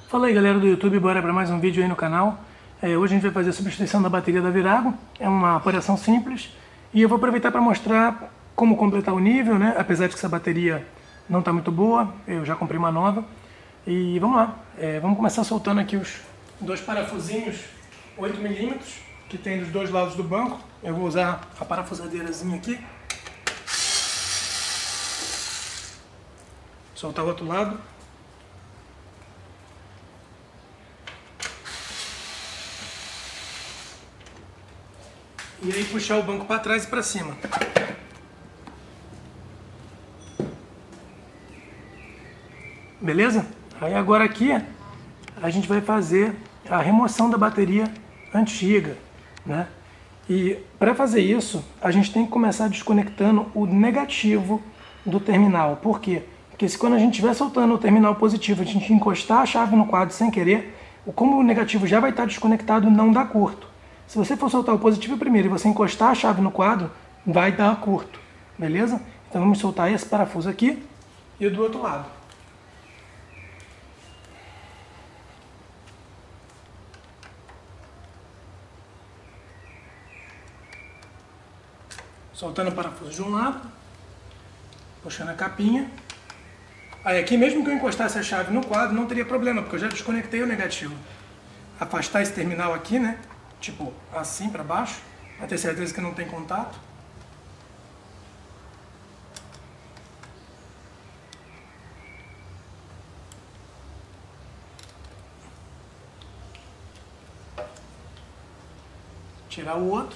Fala aí galera do YouTube, bora para mais um vídeo aí no canal. Hoje a gente vai fazer a substituição da bateria da Virago. É uma operação simples e eu vou aproveitar para mostrar como completar o nível, né? Apesar de que essa bateria não está muito boa, eu já comprei uma nova. E vamos lá, vamos começar soltando aqui os dois parafusinhos 8mm que tem dos dois lados do banco. Eu vou usar a parafusadeirazinha aqui. Soltar o outro lado. E aí puxar o banco para trás e para cima. Beleza? Aí agora aqui a gente vai fazer a remoção da bateria antiga, né? E para fazer isso, a gente tem que começar desconectando o negativo do terminal. Por quê? Porque se quando a gente estiver soltando o terminal positivo, a gente encostar a chave no quadro sem querer, como o negativo já vai estar desconectado, não dá curto. Se você for soltar o positivo primeiro e você encostar a chave no quadro, vai dar curto, beleza? Então vamos soltar esse parafuso aqui e o do outro lado. Soltando o parafuso de um lado, puxando a capinha. Aí aqui mesmo que eu encostasse a chave no quadro não teria problema, porque eu já desconectei o negativo. Afastar esse terminal aqui, né? Tipo assim para baixo, para ter certeza que não tem contato. Tirar o outro.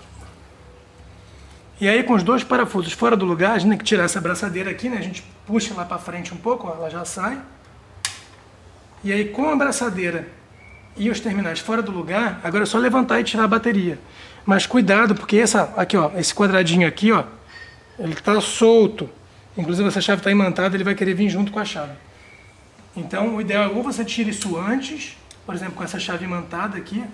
E aí com os dois parafusos fora do lugar, a gente tem que tirar essa abraçadeira aqui, né? A gente puxa lá para frente um pouco, ó, ela já sai. E aí com a abraçadeira e os terminais fora do lugar, agora é só levantar e tirar a bateria. Mas cuidado, porque aqui, ó, esse quadradinho aqui, ó, ele está solto. Inclusive essa chave está imantada, ele vai querer vir junto com a chave. Então o ideal é ou você tira isso antes, por exemplo, com essa chave imantada aqui,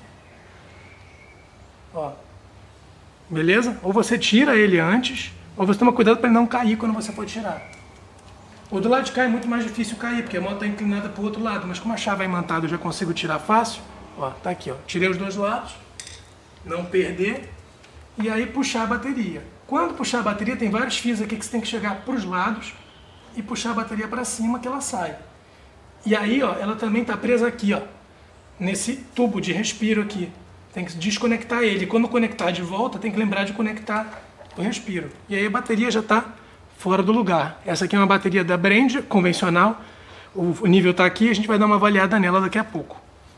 ó, beleza? Ou você tira ele antes, ou você toma cuidado para ele não cair quando você for tirar. O do lado de cá é muito mais difícil cair, porque a moto está inclinada para o outro lado, mas como a chave é imantada eu já consigo tirar fácil, ó, tá aqui, ó, tirei os dois lados, não perder, e aí puxar a bateria. Quando puxar a bateria tem vários fios aqui que você tem que chegar para os lados e puxar a bateria para cima que ela sai. E aí, ó, ela também está presa aqui, ó, nesse tubo de respiro aqui. Tem que desconectar ele. Quando conectar de volta, tem que lembrar de conectar o respiro. E aí a bateria já está fora do lugar. Essa aqui é uma bateria da Brand, convencional. O nível está aqui, a gente vai dar uma avaliada nela daqui a pouco.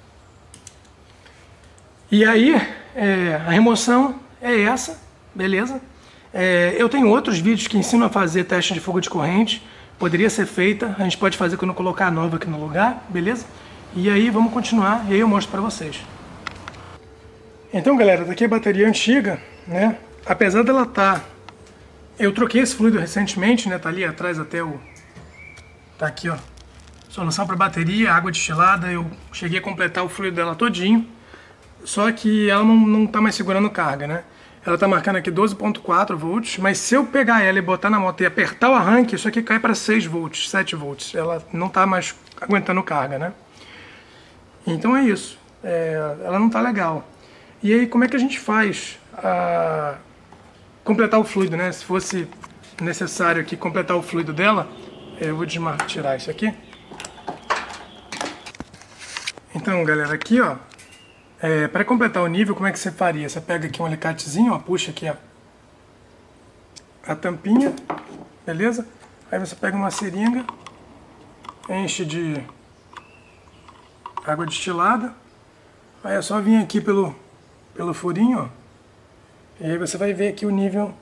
E aí, a remoção é essa, beleza? Eu tenho outros vídeos que ensinam a fazer teste de fuga de corrente. Poderia ser feita, a gente pode fazer quando eu colocar a nova aqui no lugar, beleza? E aí vamos continuar, e aí eu mostro para vocês. Então galera, daqui a bateria antiga, né? Apesar dela estar... Eu troquei esse fluido recentemente, né? Tá ali atrás até o... Tá aqui, ó. Solução para bateria, água destilada. Eu cheguei a completar o fluido dela todinho. Só que ela não tá mais segurando carga, né? Ela tá marcando aqui 12.4 volts. Mas se eu pegar ela e botar na moto e apertar o arranque, isso aqui cai para 6 volts, 7 volts. Ela não tá mais aguentando carga, né? Então é isso. Ela não tá legal. E aí como é que a gente faz a completar o fluido, né? Se fosse necessário aqui completar o fluido dela, eu vou tirar isso aqui. Então galera, aqui ó, para completar o nível, como é que você faria? Você pega aqui um alicatezinho, ó, puxa aqui ó, a tampinha, beleza? Aí você pega uma seringa, enche de água destilada, aí é só vir aqui pelo furinho, ó, e aí você vai ver aqui o nível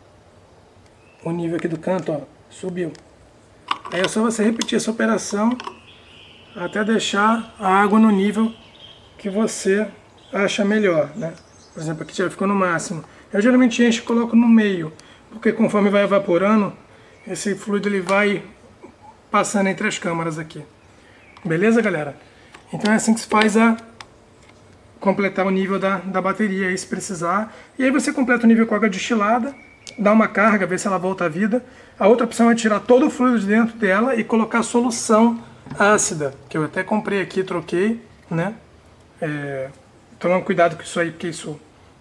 aqui do canto, ó, subiu. Aí é só você repetir essa operação até deixar a água no nível que você acha melhor, né? Por exemplo, aqui já ficou no máximo. Eu geralmente encho e coloco no meio, porque conforme vai evaporando, esse fluido ele vai passando entre as câmaras aqui. Beleza, galera? Então é assim que se faz completar o nível da bateria aí, se precisar. E aí você completa o nível com água destilada, dá uma carga, ver se ela volta à vida. A outra opção é tirar todo o fluido de dentro dela e colocar a solução ácida, que eu até comprei aqui, troquei, né? Tomando cuidado com isso aí, porque isso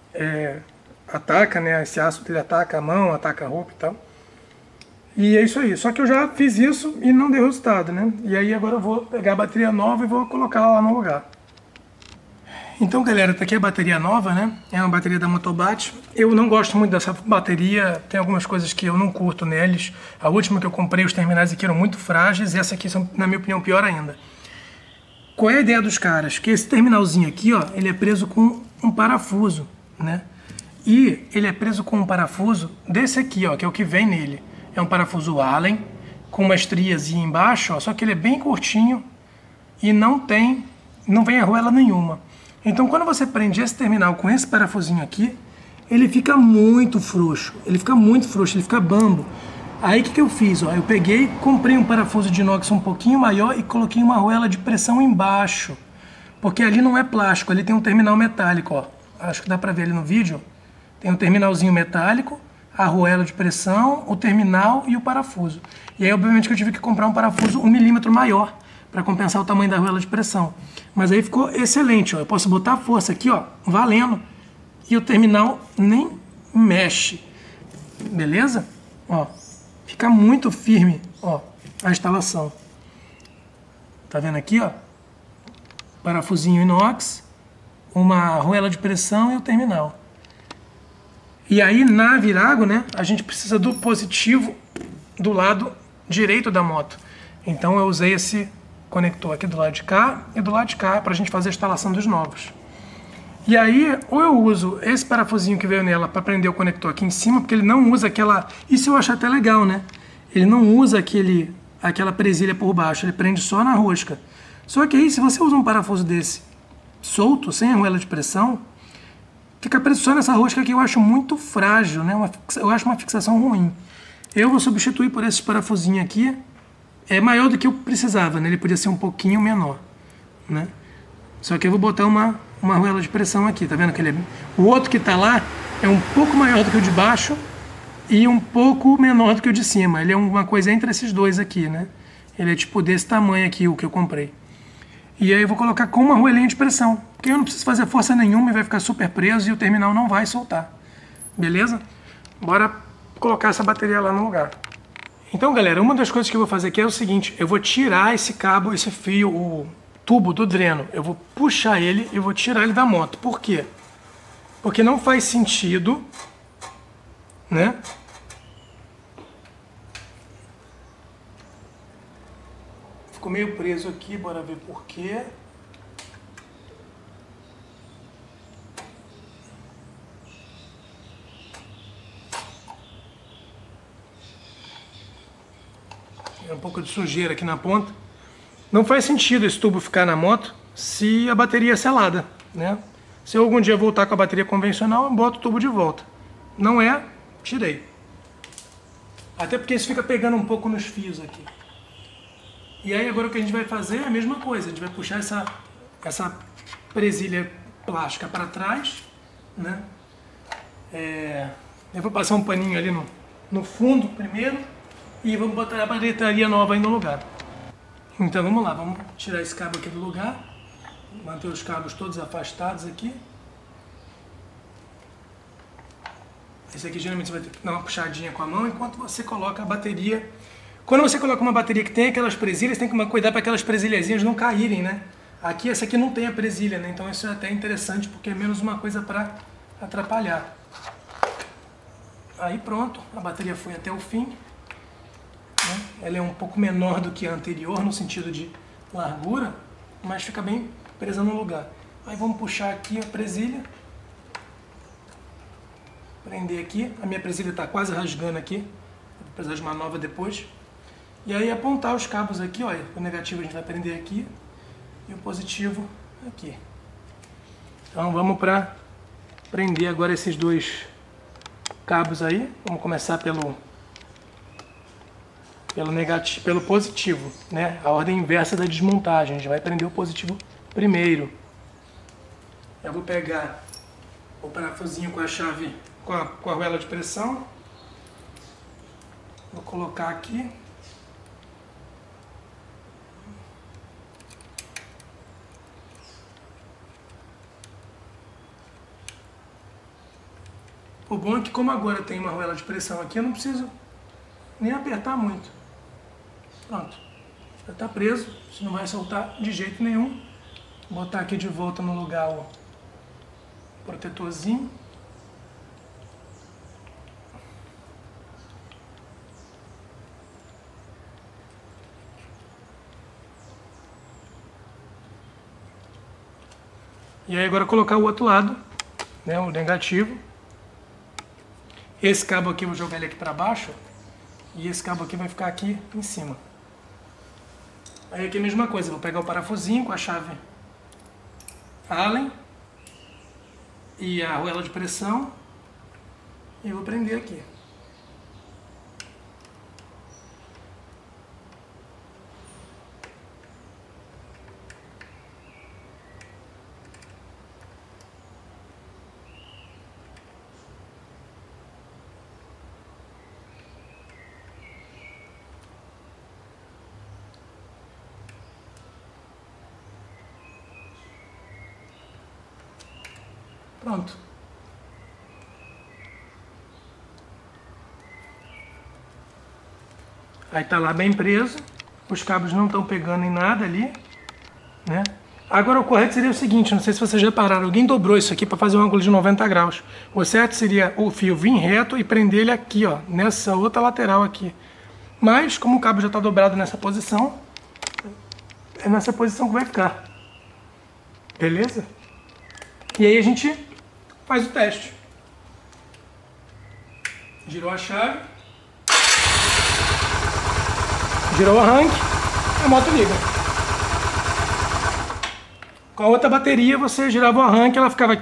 ataca, né? Esse ácido ele ataca a mão, ataca a roupa e tal. E é isso aí. Só que eu já fiz isso e não deu resultado, né? E aí agora eu vou pegar a bateria nova e vou colocar ela lá no lugar. Então, galera, tá aqui a bateria nova, né? É uma bateria da Motobat. Eu não gosto muito dessa bateria, tem algumas coisas que eu não curto neles. A última que eu comprei, os terminais aqui eram muito frágeis e essa aqui são, na minha opinião, pior ainda. Qual é a ideia dos caras? Que esse terminalzinho aqui, ó, ele é preso com um parafuso, né? E ele é preso com um parafuso desse aqui, ó, que é o que vem nele. É um parafuso Allen, com uma estriazinha embaixo, ó, só que ele é bem curtinho e não vem arruela nenhuma. Então, quando você prende esse terminal com esse parafusinho aqui, ele fica muito frouxo, ele fica bambo. Aí, o que eu fiz? Ó, eu peguei, comprei um parafuso de inox um pouquinho maior e coloquei uma arruela de pressão embaixo. Porque ali não é plástico, ali tem um terminal metálico, ó. Acho que dá pra ver ali no vídeo. Tem um terminalzinho metálico, a arruela de pressão, o terminal e o parafuso. E aí, obviamente, que eu tive que comprar um parafuso 1 milímetro maior, para compensar o tamanho da arruela de pressão. Mas aí ficou excelente, ó. Eu posso botar a força aqui, ó, valendo, e o terminal nem mexe. Beleza? Ó, fica muito firme, ó, a instalação. Tá vendo aqui, ó? Parafusinho inox, uma arruela de pressão e o terminal. E aí, na Virago, né, a gente precisa do positivo do lado direito da moto. Então eu usei esse conector aqui do lado de cá e do lado de cá para a gente fazer a instalação dos novos. E aí, ou eu uso esse parafusinho que veio nela para prender o conector aqui em cima, porque ele não usa aquela... Isso eu acho até legal, né? Ele não usa aquela presilha por baixo, ele prende só na rosca. Só que aí, se você usa um parafuso desse solto, sem arruela de pressão, fica preso só nessa rosca que eu acho muito frágil, né? Eu acho uma fixação ruim. Eu vou substituir por esse parafusinho aqui. É maior do que eu precisava, né? Ele podia ser um pouquinho menor, né? Só que eu vou botar uma arruela de pressão aqui, tá vendo? Que o outro que tá lá é um pouco maior do que o de baixo e um pouco menor do que o de cima. Ele é uma coisa entre esses dois aqui, né? Ele é tipo desse tamanho aqui, o que eu comprei. E aí eu vou colocar com uma arruelinha de pressão, porque eu não preciso fazer força nenhuma e vai ficar super preso e o terminal não vai soltar. Beleza? Bora colocar essa bateria lá no lugar. Então, galera, uma das coisas que eu vou fazer aqui é o seguinte: eu vou tirar esse cabo, esse fio, o tubo do dreno. Eu vou puxar ele e vou tirar ele da moto. Por quê? Porque não faz sentido, né? Ficou meio preso aqui, bora ver por quê. Tem um pouco de sujeira aqui na ponta. Não faz sentido esse tubo ficar na moto se a bateria é selada, né? Se eu algum dia voltar com a bateria convencional, eu boto o tubo de volta. Não é, tirei. Até porque isso fica pegando um pouco nos fios aqui. E aí agora o que a gente vai fazer é a mesma coisa. A gente vai puxar essa presilha plástica para trás, né? Eu vou passar um paninho ali no fundo primeiro e vamos botar a bateria nova aí no lugar. Então vamos lá, vamos tirar esse cabo aqui do lugar, manter os cabos todos afastados aqui. Esse aqui geralmente você vai ter que dar uma puxadinha com a mão enquanto você coloca a bateria. Quando você coloca uma bateria que tem aquelas presilhas, tem que tomar cuidado para aquelas presilhazinhas não caírem, né? Aqui, essa aqui não tem a presilha, né? Então isso é até interessante porque é menos uma coisa para atrapalhar. Aí pronto, a bateria foi até o fim. Ela é um pouco menor do que a anterior no sentido de largura, mas fica bem presa no lugar. Aí vamos puxar aqui a presilha, prender aqui. A minha presilha está quase rasgando aqui, vou precisar de uma nova depois. E aí apontar os cabos aqui, olha, o negativo a gente vai prender aqui e o positivo aqui. Então vamos para prender agora esses dois cabos aí. Vamos começar pelo negativo, pelo positivo, né? A ordem inversa da desmontagem. A gente vai prender o positivo primeiro. Eu vou pegar o parafusinho com a chave, com a arruela de pressão. Vou colocar aqui. O bom é que como agora tem uma arruela de pressão aqui, eu não preciso nem apertar muito. Pronto, já está preso, isso não vai soltar de jeito nenhum. Vou botar aqui de volta no lugar o protetorzinho. E aí agora colocar o outro lado, né, o negativo. Esse cabo aqui eu vou jogar ele aqui para baixo e esse cabo aqui vai ficar aqui em cima. Aí aqui a mesma coisa, vou pegar o parafusinho com a chave Allen e a arruela de pressão e vou prender aqui. Pronto. Aí tá lá bem preso, os cabos não estão pegando em nada ali, né? Agora o correto seria o seguinte, não sei se vocês repararam, alguém dobrou isso aqui para fazer um ângulo de 90 graus. O certo seria o fio vir reto e prender ele aqui, ó, nessa outra lateral aqui. Mas, como o cabo já está dobrado nessa posição, é nessa posição que vai ficar. Beleza? E aí a gente faz o teste. Girou a chave. Girou o arranque. A moto liga. Com a outra bateria você girava o arranque, ela ficava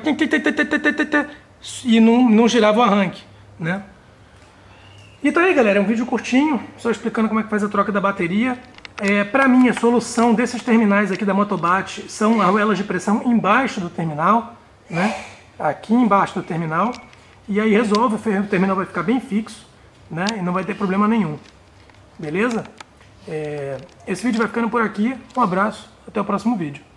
e não girava o arranque, né? E tá aí, galera, é um vídeo curtinho, só explicando como é que faz a troca da bateria. Para mim, a solução desses terminais aqui da Motobat são arruelas de pressão embaixo do terminal, né? Aqui embaixo do terminal, e aí resolve, o terminal vai ficar bem fixo, né? E não vai ter problema nenhum. Beleza? Esse vídeo vai ficando por aqui. Um abraço, até o próximo vídeo.